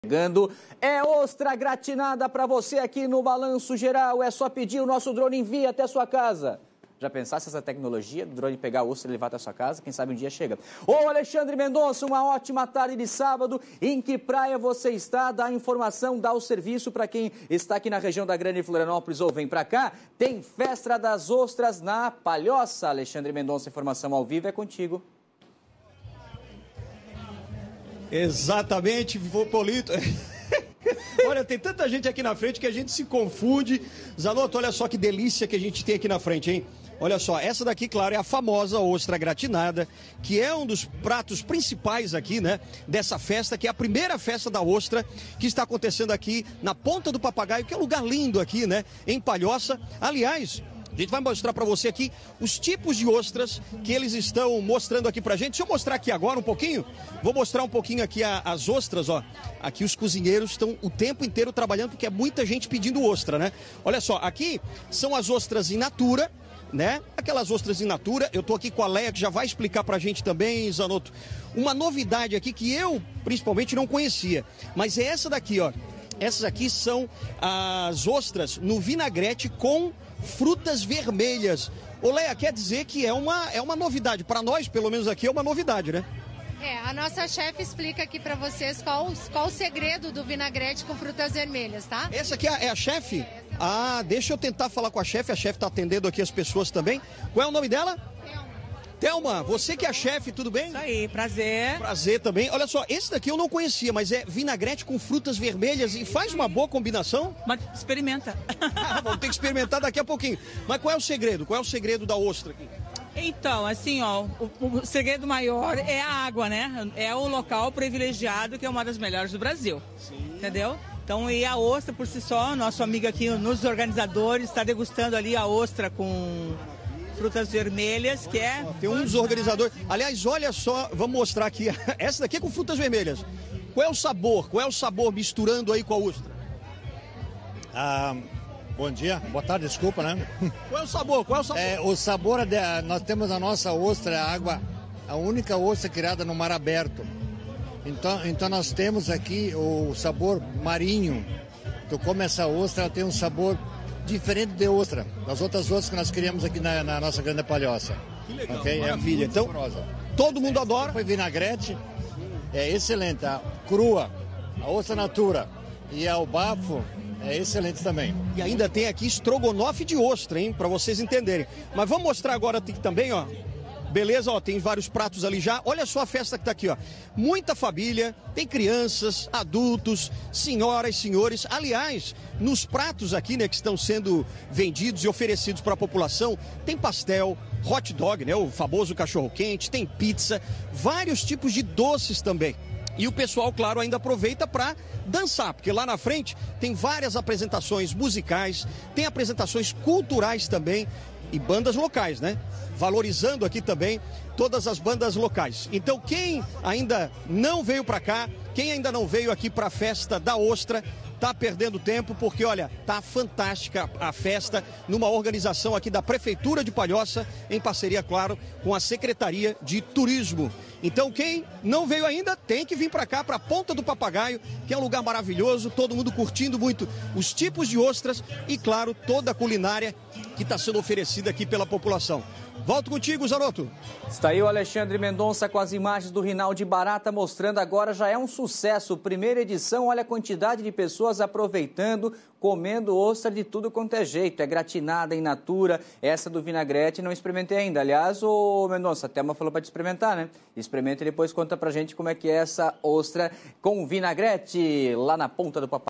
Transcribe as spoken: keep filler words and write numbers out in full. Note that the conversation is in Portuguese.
Chegando, é ostra gratinada para você aqui no Balanço Geral. É só pedir, o nosso drone envia até a sua casa. Já pensasse essa tecnologia do drone pegar a ostra e levar até a sua casa? Quem sabe um dia chega. Ô Alexandre Mendonça, uma ótima tarde de sábado. Em que praia você está? Dá informação, dá o serviço para quem está aqui na região da Grande Florianópolis ou vem para cá. Tem Festa das Ostras na Palhoça. Alexandre Mendonça, informação ao vivo é contigo. Exatamente, Polito. Olha, tem tanta gente aqui na frente que a gente se confunde. Zanotto, olha só que delícia que a gente tem aqui na frente, hein? Olha só, essa daqui, claro, é a famosa ostra gratinada, que é um dos pratos principais aqui, né, dessa festa, que é a primeira festa da ostra, que está acontecendo aqui na Ponta do Papagaio, que é um lugar lindo aqui, né, em Palhoça. Aliás, a gente vai mostrar para você aqui os tipos de ostras que eles estão mostrando aqui pra gente. Deixa eu mostrar aqui agora um pouquinho. Vou mostrar um pouquinho aqui a, as ostras, ó. Aqui os cozinheiros estão o tempo inteiro trabalhando, porque é muita gente pedindo ostra, né? Olha só, aqui são as ostras in natura, né? Aquelas ostras in natura. Eu tô aqui com a Leia, que já vai explicar pra gente também, Zanotto, uma novidade aqui que eu, principalmente, não conhecia. Mas é essa daqui, ó. Essas aqui são as ostras no vinagrete com frutas vermelhas. Ô Leia, quer dizer que é uma, é uma novidade. Para nós, pelo menos aqui, é uma novidade, né? É, a nossa chefe explica aqui para vocês qual, qual o segredo do vinagrete com frutas vermelhas, tá? Essa aqui é a chefe? Ah, deixa eu tentar falar com a chefe. A chefe está atendendo aqui as pessoas também. Qual é o nome dela? Thelma, você que é a chefe, tudo bem? Isso aí, prazer. Prazer também. Olha só, esse daqui eu não conhecia, mas é vinagrete com frutas vermelhas e faz uma boa combinação. Mas experimenta. Ah, vamos ter que experimentar daqui a pouquinho. Mas qual é o segredo? Qual é o segredo da ostra aqui? Então, assim, ó, o, o segredo maior é a água, né? É o local privilegiado, que é uma das melhores do Brasil. Sim. Entendeu? Então, e a ostra por si só, nosso amigo aqui, nos organizadores, está degustando ali a ostra com frutas vermelhas, que é... Tem um dos organizadores. Aliás, olha só, vamos mostrar aqui. Essa daqui é com frutas vermelhas. Qual é o sabor? Qual é o sabor misturando aí com a ostra? Ah, bom dia, boa tarde, desculpa, né? Qual é o sabor? Qual é o sabor? É, o sabor, de, nós temos a nossa ostra, a água, a única ostra criada no mar aberto. Então, então nós temos aqui o sabor marinho. Tu come essa ostra, ela tem um sabor diferente de ostra, das outras ostras que nós criamos aqui na, na nossa Grande Palhoça. Que legal, okay? maravilha. É então, saborosa. todo mundo adora. Foi vinagrete, é excelente. A crua, a ostra natura e ao bafo, é excelente também. E ainda tem aqui estrogonofe de ostra, hein, para vocês entenderem. Mas vamos mostrar agora aqui também, ó. Beleza, ó, tem vários pratos ali já. Olha só a festa que tá aqui, ó. Muita família, tem crianças, adultos, senhoras, senhores. Aliás, nos pratos aqui, né, que estão sendo vendidos e oferecidos para a população, tem pastel, hot dog, né, o famoso cachorro-quente, tem pizza, vários tipos de doces também. E o pessoal, claro, ainda aproveita para dançar, porque lá na frente tem várias apresentações musicais, tem apresentações culturais também e bandas locais, né? Valorizando aqui também todas as bandas locais. Então, quem ainda não veio para cá, quem ainda não veio aqui para a festa da ostra, tá perdendo tempo, porque, olha, tá fantástica a festa, numa organização aqui da Prefeitura de Palhoça, em parceria, claro, com a Secretaria de Turismo. Então, quem não veio ainda, tem que vir para cá, para a Ponta do Papagaio, que é um lugar maravilhoso, todo mundo curtindo muito os tipos de ostras e, claro, toda a culinária que está sendo oferecida aqui pela população. Volto contigo, Zanotto. Está aí o Alexandre Mendonça com as imagens do Rinaldi Barata, mostrando agora, já é um sucesso. Primeira edição, olha a quantidade de pessoas aproveitando, comendo ostra de tudo quanto é jeito. É gratinada, in natura, essa do vinagrete não experimentei ainda. Aliás, o Mendonça, a Thelma falou para te experimentar, né? Experimenta e depois conta pra gente como é que é essa ostra com vinagrete lá na Ponta do Papagaio.